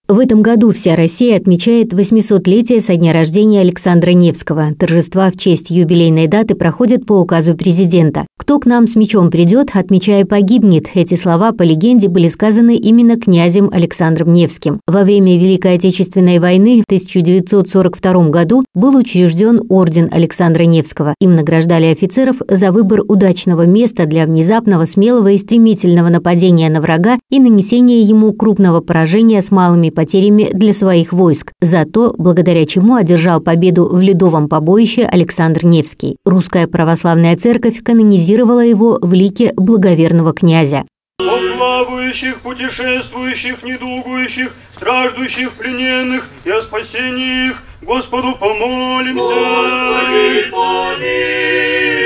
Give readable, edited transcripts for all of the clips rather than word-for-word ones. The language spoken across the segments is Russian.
В этом году вся Россия отмечает 800-летие со дня рождения Александра Невского. Торжества в честь юбилейной даты проходят по указу президента. «Кто к нам с мечом придет, отмечая, погибнет». Эти слова, по легенде, были сказаны именно князем Александром Невским. Во время Великой Отечественной войны в 1942 году был учрежден орден Александра Невского. Им награждали офицеров за выбор удачного места для внезапного, смелого и стремительного нападения на врага и нанесения ему крупного поражения с малыми потерями для своих войск, за то, благодаря чему одержал победу в ледовом побоище Александр Невский. Русская православная церковь канонизировала его в лике благоверного князя. О плавающих, путешествующих, недугующих, страждущих, плененных и о спасении их Господу помолимся. Господи, помилуй.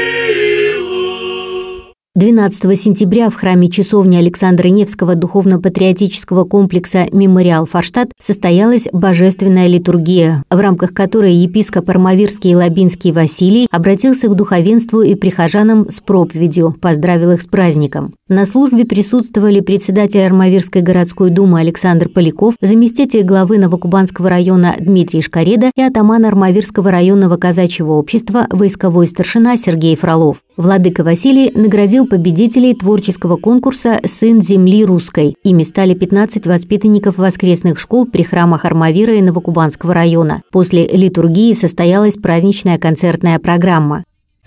12 сентября в храме-часовни Александра Невского духовно-патриотического комплекса «Мемориал Форштадт» состоялась божественная литургия, в рамках которой епископ Армавирский и Лабинский Василий обратился к духовенству и прихожанам с проповедью, поздравил их с праздником. На службе присутствовали председатель Армавирской городской думы Александр Поляков, заместитель главы Новокубанского района Дмитрий Шкареда и атаман Армавирского районного казачьего общества войсковой старшина Сергей Фролов. Владыка Василий наградил победителей творческого конкурса «Сын земли русской». Ими стали 15 воспитанников воскресных школ при храмах Армавира и Новокубанского района. После литургии состоялась праздничная концертная программа.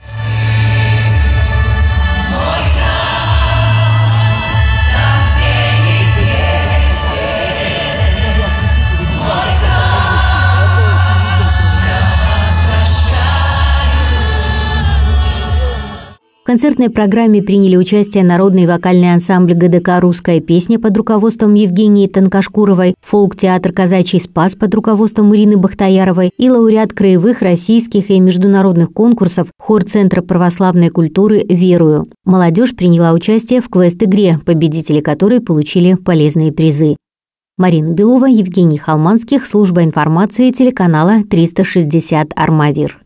В концертной программе приняли участие народный вокальный ансамбль ГДК «Русская песня» под руководством Евгении Тонкошкуровой, фолк-театр «Казачий спас» под руководством Ирины Бахтаяровой и лауреат краевых, российских и международных конкурсов хор Центра православной культуры «Верую». Молодежь приняла участие в квест-игре, победители которой получили полезные призы. Марина Белова, Евгений Холманских, служба информации телеканала 360 Армавир.